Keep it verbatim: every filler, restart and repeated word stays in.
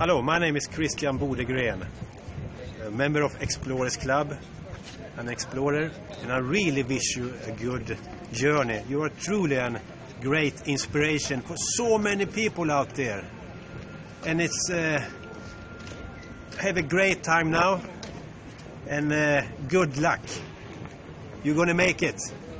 Hello, my name is Christian Bodegren, a member of Explorers Club, an explorer, and I really wish you a good journey. You are truly a great inspiration for so many people out there. And it's uh, have a great time now, and uh, good luck. You're gonna make it.